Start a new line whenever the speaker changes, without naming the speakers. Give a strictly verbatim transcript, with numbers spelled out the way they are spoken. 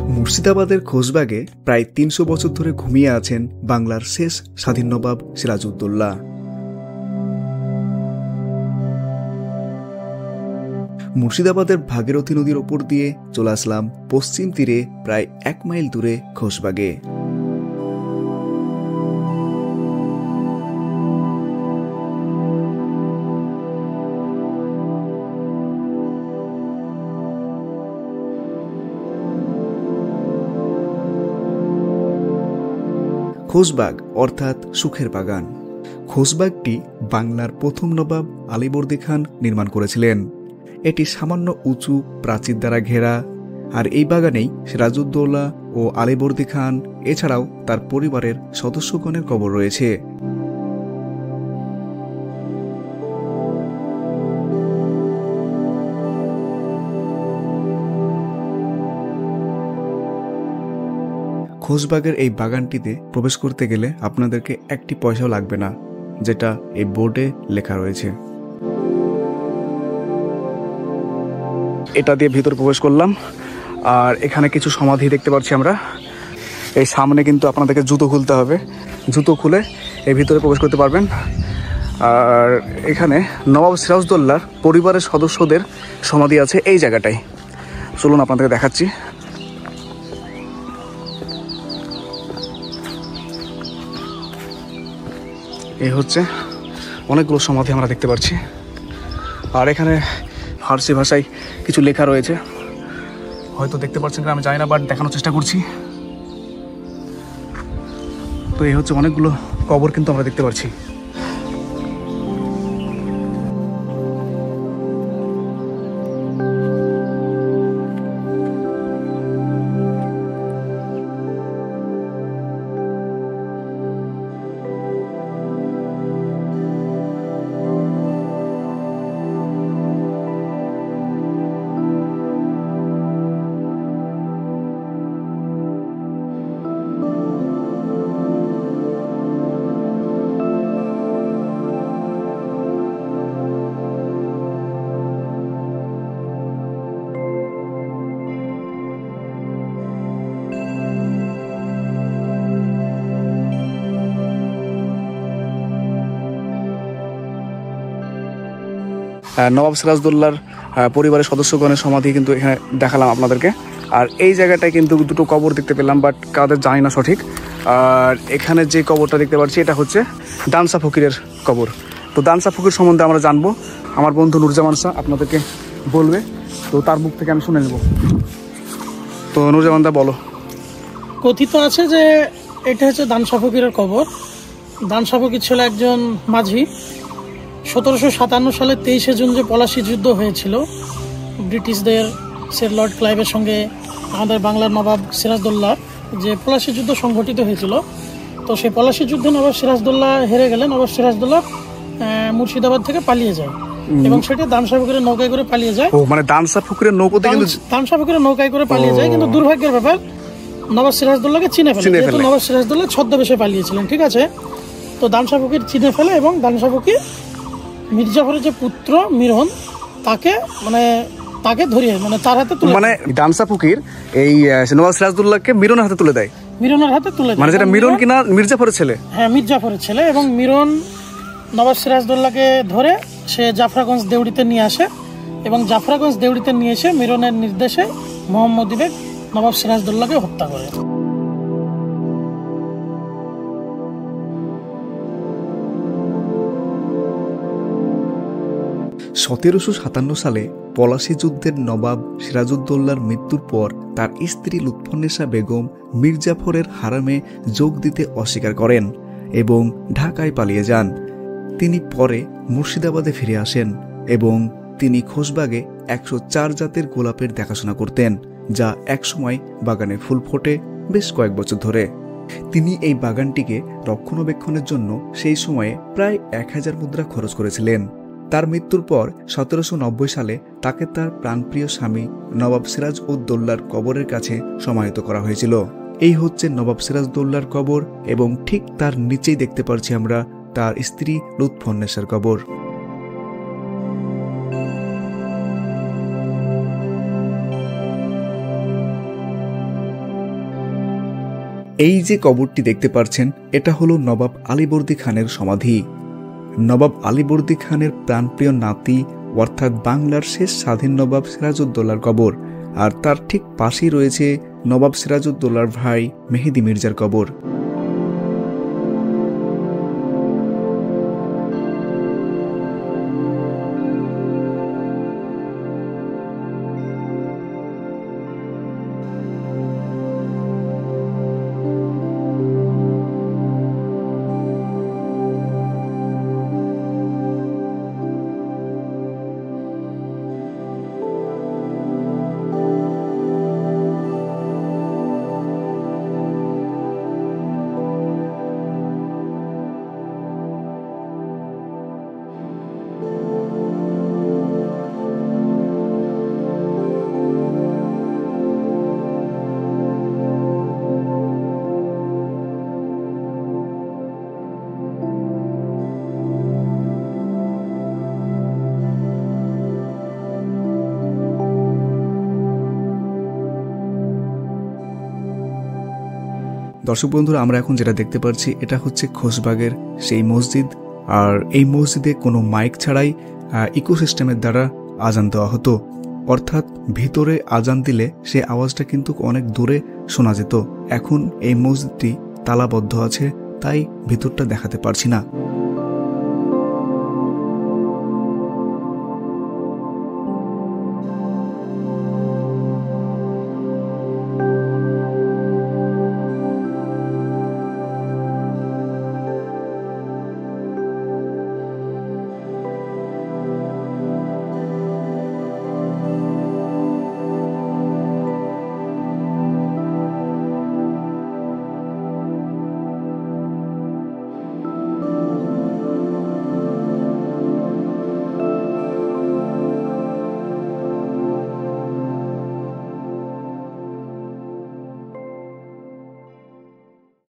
মুর্শিদাবাদের খোশবাগে প্রায় তিনশো বছর ধরে ঘুমিয়ে আছেন বাংলার শেষ স্বাধীন নবাব সিরাজউদ্দৌলা। মুর্শিদাবাদের ভাগীরথী নদীর ওপর দিয়ে চলে আসলাম পশ্চিম তীরে প্রায় এক মাইল দূরে খোশবাগে। খোশবাগ অর্থাৎ সুখের বাগান। খোশবাগটি বাংলার প্রথম নবাব আলীবর্দী খান নির্মাণ করেছিলেন। এটি সামান্য উঁচু প্রাচীর দ্বারা ঘেরা, আর এই বাগানেই সিরাজউদ্দৌলা ও আলীবর্দী খান এছাড়াও তার পরিবারের সদস্যগণের কবর রয়েছে। খোশবাগের এই বাগানটিতে প্রবেশ করতে গেলে আপনাদেরকে একটি পয়সাও লাগবে না, যেটা এই বোর্ডে লেখা রয়েছে। এটা দিয়ে ভিতরে প্রবেশ করলাম, আর এখানে কিছু সমাধি দেখতে পাচ্ছি আমরা। এই সামনে কিন্তু আপনাদেরকে জুতো খুলতে হবে, জুতো খুলে এই ভিতরে প্রবেশ করতে পারবেন। আর এখানে নবাব সিরাজউদ্দৌলার পরিবারের সদস্যদের সমাধি আছে এই জায়গাটায়। চলুন আপনাদেরকে দেখাচ্ছি। এই হচ্ছে অনেকগুলো সমাধি আমরা দেখতে পাচ্ছি, আর এখানে ফার্সি ভাষায় কিছু লেখা রয়েছে, হয়তো দেখতে পাচ্ছেন আমি জানি না, বাট দেখানোর চেষ্টা করছি। তো এই হচ্ছে অনেকগুলো কবর কিন্তু আমরা দেখতে পাচ্ছি। নবাব সিরাজউদ্দৌলার পরিবারের সদস্যগণের সমাধি কিন্তু এখানে দেখালাম আপনাদেরকে। আর এই জায়গাটায় কিন্তু দুটো কবর দেখতে পেলাম, বাট কাদের জানি না সঠিক। আর এখানে যে কবরটা দেখতে পাচ্ছি এটা হচ্ছে দানসা ফকিরের কবর। তো দানসা ফকির সম্বন্ধে আমরা জানবো, আমার বন্ধু নুরজামান শাহ আপনাদেরকে বলবে, তো তার মুখ থেকে আমি শুনে নেব। তো নুরজামান দা বলো।
কথিত আছে যে এটা হচ্ছে দানসা ফকিরের কবর। দানসা ফকির ছিল একজন মাঝি। সতেরোশো সাতান্ন সালে তেইশে জুন যে পলাশী যুদ্ধ হয়েছিল ব্রিটিশদের স্যার লর্ড ক্লাইভের সঙ্গে আমাদের বাংলার নবাব সিরাজউদ্দৌলার, যে পলাশী যুদ্ধ সংঘটিত হয়েছিল, তো সেই পলাশী যুদ্ধে নবাব সিরাজউদ্দৌলা হেরে গেলে নবাব সিরাজউদ্দৌলা মুর্শিদাবাদ থেকে পালিয়ে যায়, এবং সেটা দানসা ফকিরের নৌকায় করে পালিয়ে যায়।
ও মানে দানসা ফকিরের নৌকাতে কিন্তু
দানসা ফকিরের নৌকায় করে পালিয়ে যায়, কিন্তু দুর্ভাগ্যের ব্যাপার নবাব সিরাজউদ্দৌলাকে চিনে ফেলে, যেহেতু নবাব সিরাজউদ্দৌলা ছদ্মবেশে পালিয়েছিলেন, ঠিক আছে। তো দানসা ফকির চিনে ফেলে, এবং দানসা ফকির মির্জাফরের যে পুত্র মিরন তাকে মানে তাকে ধরিয়ে মানে তার হাতে তুলে, মানে
দানসা ফকির এই নবাব সিরাজউদ্দৌলাকে মিরনের হাতে তুলে দেয়।
মিরনের হাতে তুলে দেয়,
মানে যেটা মিরন কিনা মির্জাফরের ছেলে।
হ্যাঁ, মির্জাফরের ছেলে। এবং মিরন নবাব সিরাজউদ্দৌলাকে ধরে সে জাফরাগঞ্জ দেউড়িতে নিয়ে আসে, এবং জাফরাগঞ্জ দেউড়িতে নিয়ে এসে মিরনের নির্দেশে মোহাম্মদী বেগ নবাব সিরাজউদ্দৌলাকে হত্যা করে।
সতেরোশো সাতান্ন সালে পলাশী যুদ্ধের নবাব সিরাজউদ্দৌলার মৃত্যুর পর তার স্ত্রী লুৎফুন্নেসা বেগম মির্জাফরের হারামে যোগ দিতে অস্বীকার করেন এবং ঢাকায় পালিয়ে যান। তিনি পরে মুর্শিদাবাদে ফিরে আসেন, এবং তিনি খোশবাগে একশো চার জাতের গোলাপের দেখাশোনা করতেন, যা একসময় বাগানে ফুল ফোটে বেশ কয়েক বছর ধরে। তিনি এই বাগানটিকে রক্ষণাবেক্ষণের জন্য সেই সময়ে প্রায় এক হাজার মুদ্রা খরচ করেছিলেন। তার মৃত্যুর পর সতেরোশো নব্বই সালে তাকে তার প্রাণপ্রিয় স্বামী নবাব সিরাজউদ্দৌলার কবরের কাছে সমাহিত করা হয়েছিল। এই হচ্ছে নবাব সিরাজউদ্দৌলার কবর, এবং ঠিক তার নিচেই দেখতে পাচ্ছি আমরা তার স্ত্রী লুৎফুন্নেসার কবর। এই যে কবরটি দেখতে পাচ্ছেন এটা হলো নবাব আলীবর্দী খানের সমাধি। নবাব আলীবর্দী খানের প্রাণপ্রিয় নাতি অর্থাৎ বাংলার শেষ স্বাধীন নবাব সিরাজউদ্দৌলার কবর, আর তার ঠিক পাশেই রয়েছে নবাব সিরাজউদ্দৌলার ভাই মেহেদি মির্জার কবর। দর্শক বন্ধুরা, আমরা এখন যেটা দেখতে পাচ্ছি এটা হচ্ছে খোশবাগের সেই মসজিদ, আর এই মসজিদে কোনো মাইক ছাড়াই ইকোসিস্টেমের দ্বারা আজান দেওয়া হতো, অর্থাৎ ভিতরে আজান দিলে সে আওয়াজটা কিন্তু অনেক দূরে শোনা যেত। এখন এই মসজিদটি তালাবদ্ধ আছে, তাই ভিতরটা দেখাতে পারছি না।